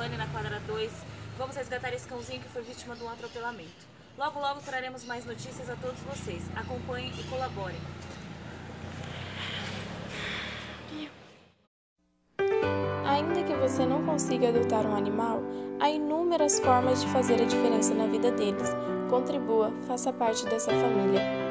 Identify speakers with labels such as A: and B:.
A: Giovanni, na quadra 2. Vamos resgatar esse cãozinho que foi vítima de um atropelamento. Logo, logo traremos mais notícias a todos vocês. Acompanhem e colaborem.
B: Ainda que você não consiga adotar um animal, há inúmeras formas de fazer a diferença na vida deles. Contribua, faça parte dessa família.